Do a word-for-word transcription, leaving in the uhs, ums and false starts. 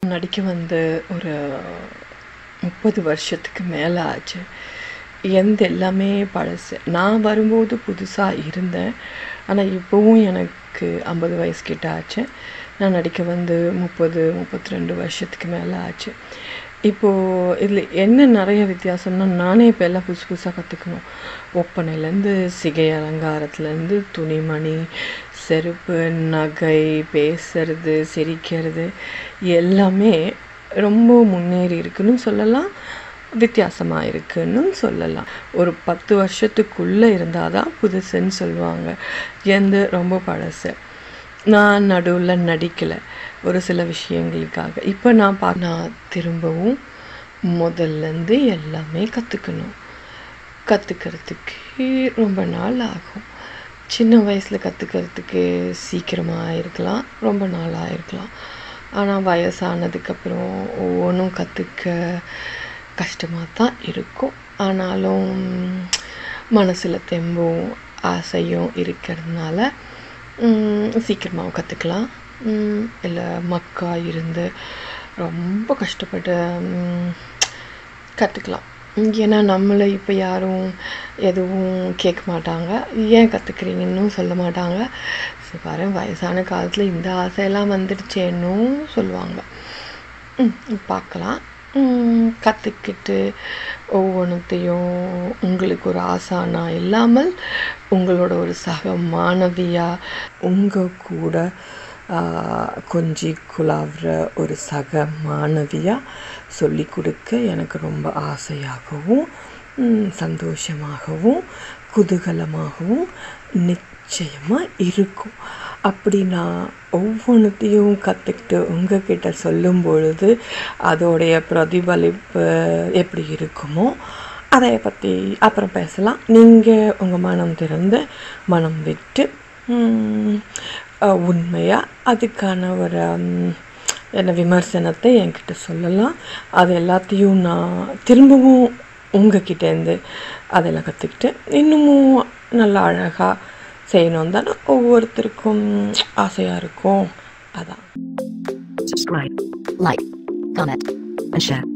நடிக்க வந்து ஒரு முப்பது வருஷத்துக்கு மேலே ஆச்சு. எந்த எல்லாமே பழசு. நான் வரும்போது புதுசாக இருந்தேன். ஆனால் இப்போவும் எனக்கு ஐம்பது வயசு கிட்ட ஆச்சு. நான் நடிக்க வந்து முப்பது முப்பத்தி ரெண்டு வருஷத்துக்கு மேலே ஆச்சு. இப்போது இதில் என்ன நிறைய வித்தியாசம்னா, நானே இப்போ எல்லாம் புதுசு புதுசாக கற்றுக்கணும். ஒப்பனையிலேருந்து சிகை அலங்காரத்துலேருந்து துணிமணி, செருப்பு, நகை, பேசுறது, சிரிக்கிறது எல்லாமே ரொம்ப முன்னேறி இருக்குன்னு சொல்லலாம். வித்தியாசமாக இருக்குன்னு சொல்லலாம். ஒரு பத்து வருஷத்துக்குள்ளே இருந்தால் தான் புதுசுன்னு சொல்லுவாங்க. எந்த ரொம்ப பழசு. நான் நடுவில் நடிக்கலை ஒரு சில விஷயங்களுக்காக. இப்போ நான் பா நான் திரும்பவும் முதல்லேருந்து எல்லாமே கற்றுக்கணும். கற்றுக்கிறதுக்கு ரொம்ப நாள் ஆகும். சின்ன வயசில் கற்றுக்கிறதுக்கு சீக்கிரமாக இருக்கலாம், ரொம்ப நாளாக இருக்கலாம். ஆனால் வயசானதுக்கப்புறம் ஒவ்வொன்றும் கற்றுக்க கஷ்டமாக தான் இருக்கும். ஆனாலும் மனசில் தெம்பும் ஆசையும் இருக்கிறதுனால சீக்கிரமாக கற்றுக்கலாம். இல்லை மக்கா இருந்து ரொம்ப கஷ்டப்பட்டு கற்றுக்கலாம். ஏன்னா நம்மளை இப்போ யாரும் எதுவும் கேட்க மாட்டாங்க, ஏன் கற்றுக்குறீங்கன்னு சொல்ல மாட்டாங்க. சரி பாரு, வயசான காலத்தில் இந்த ஆசையெல்லாம் வந்துடுச்சேன்னும் சொல்லுவாங்க. பார்க்கலாம். கற்றுக்கிட்டு ஒவ்வொன்றத்தையும் உங்களுக்கு ஒரு ஆசானா இல்லாமல் உங்களோட ஒரு சக மாணவியாக உங்கள் கூட கொஞ்சி குழாவுற ஒரு சக மாணவியாக சொல்லி கொடுக்க எனக்கு ரொம்ப ஆசையாகவும் சந்தோஷமாகவும் குதூகலமாகவும் நிச்சயமாக இருக்கும். அப்படி நான் ஒவ்வொன்றத்தையும் கற்றுக்கிட்டு உங்ககிட்ட சொல்லும் பொழுது அதோடைய பிரதிபலிப்பு எப்படி இருக்குமோ அதை பற்றி அப்புறம் பேசலாம். நீங்கள் உங்கள் மனம் திறந்து மனம் விட்டு உண்மையாக அதுக்கான ஒரு என்ன விமர்சனத்தை என்கிட்ட சொல்லலாம். அது எல்லாத்தையும் நான் திரும்பவும் உங்ககிட்டேருந்து அதெல்லாம் கற்றுக்கிட்டு இன்னமும் நல்லா அழகாக செய்யணும் தானே ஒவ்வொருத்தருக்கும் ஆசையாக இருக்கும். அதான். Subscribe, like, comment and share.